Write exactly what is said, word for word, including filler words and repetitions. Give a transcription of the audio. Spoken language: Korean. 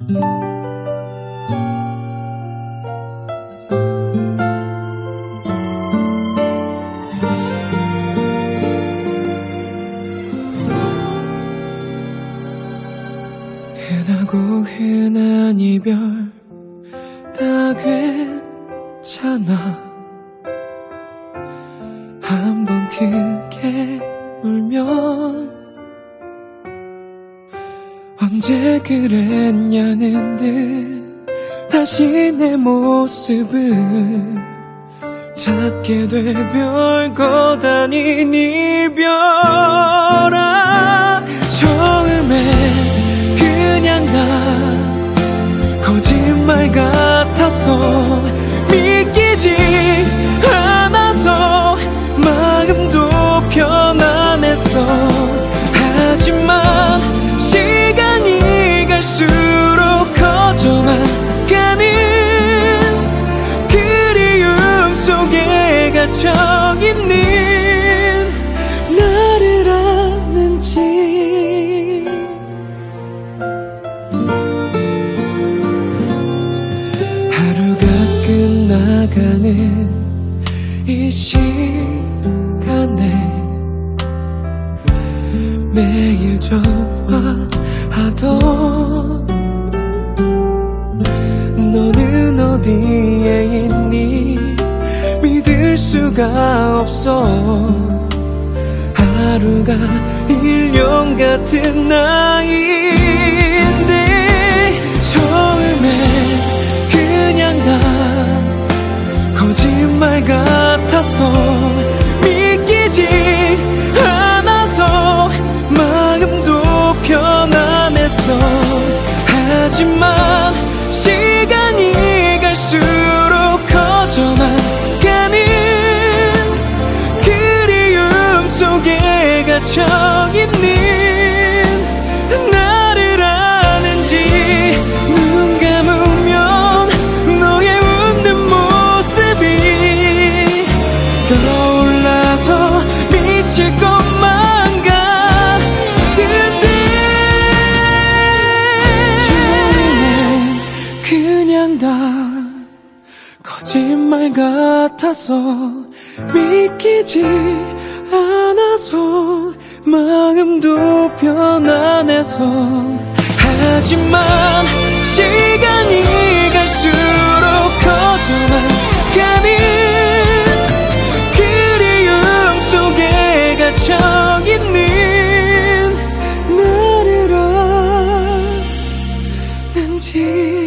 흔하고 흔한 이별 다 괜찮아. 한번 크게 울면 언제 그랬냐는 듯 다시 내 모습을 찾게 돼. 별것 아닌 이별아. 처음엔 그냥 나 거짓말 같아서 믿기지 않아서 마음도 편안했어. 하지만 시간이 갈수록 커져만 가는 그리움 속에 갇혀있는 나를 아는지. 하루가 끝나가는 이 시간에 매일 전화하던 너는 어디에 있니 믿을 수가 없어. 하루가 일 년 같은 나이인데 처음엔 그냥 나 거짓말 같아서 믿기지 않아서 마음도 편안했어. 하지만 시간이 갈수록 커져만 가는 그리움 속에 갇혀있는 나를 아는지. 눈 감으면 너의 웃는 모습이 떠올라서 미칠 것만 같은데 그냥 다 거짓말 같아서 믿기지 않아서 마음도 편안해서. 하지만 시간이 갈수록 커져만 가는 그리움 속에 갇혀있는 나를 아는지.